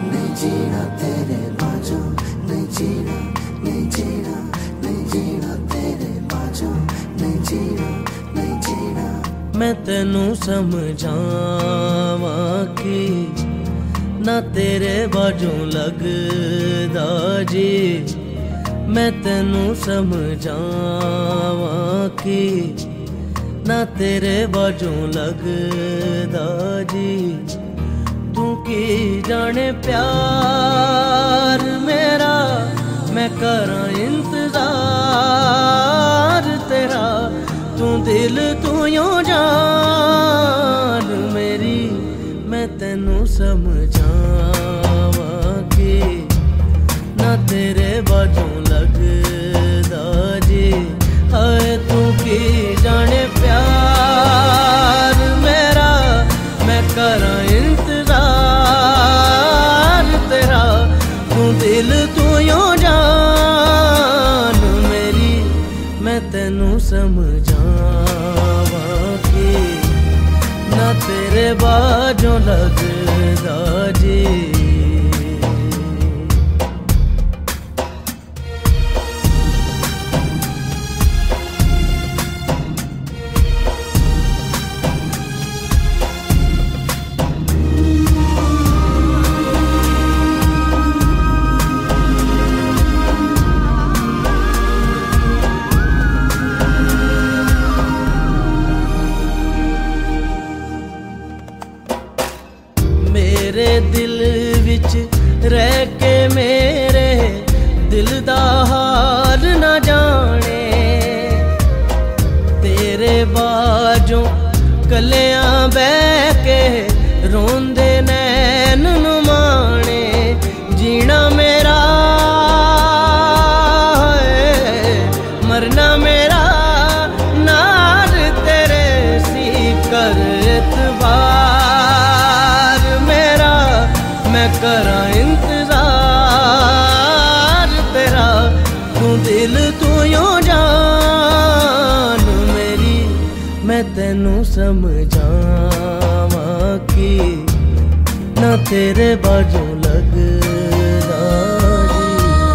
नहीं जीना तेरे बाजू, नहीं जीना, नहीं जीना, नहीं जीना तेरे बाजू, नहीं जीना, नहीं जीना। मैं तेनू समझावा कि ना तेरे बाजू लगदा जी, मैं तेनू समझावा कि ना तेरे बाजू लगदा जी। तू की जाने प्यार मेरा, मैं करां इंतजार तेरा। तू दिल तू यूं जान मेरी, मैं तेनू समझावा कि ना तेरे बाजू लगदा जी। हाय तू की जाने प्यार मेरा, मैं करां इंतजार तेरा। तू दिल तू यूं जान मेरी, मैं तेनू समझावा कि ना तेरे बाजू लगदा जी। मेरे दिल विच रह के मेरे दिल दा हाल न जाने। तेरे बाजों कलियां बह के रोंदे नैन नुमाने। जीना मेरा है, मरना मेरा नार तेरे सी कर एतबार मेरा। मैं करां इंतजार तेरा। तू दिल तू यूं जान मेरी, मैं तेनू समझावा कि ना तेरे बाजू लगदा जी।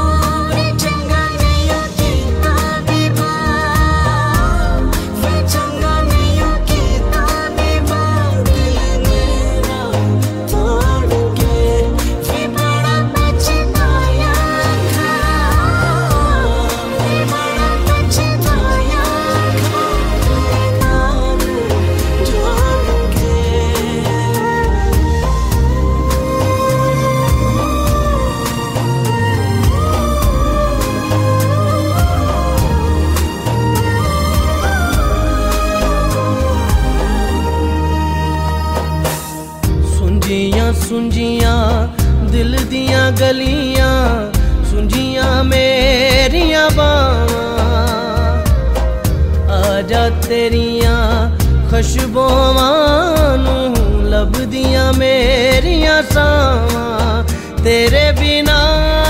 सुंजियां दिल दियां गलियां, सुंजियां मेरियां बावां। आजा तेरियां खुशबुआं नू लभदियां मेरियां सावां। तेरे बिना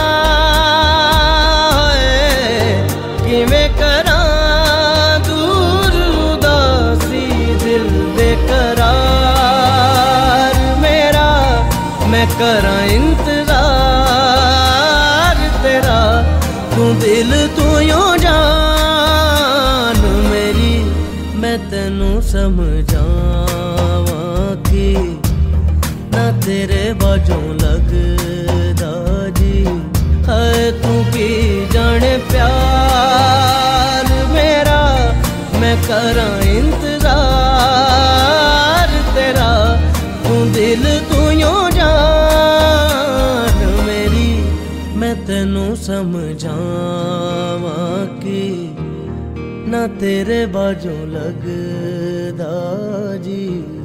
किवें करां दूर उदासी दिल बेकरार मेरा। मैं करां इंतजार तेरा। तू दिल तू यूं जान मेरी, मैं तेनू समझावा कि ना तेरे बाजू लगदा जी। हाय तू की जाने प्यार मेरा, मैं करां इंतजार तेरा। तू दिल तू यूं जान मेरी, मैं तेनू समझावा कि ना तेरे बाजू लगदा जी।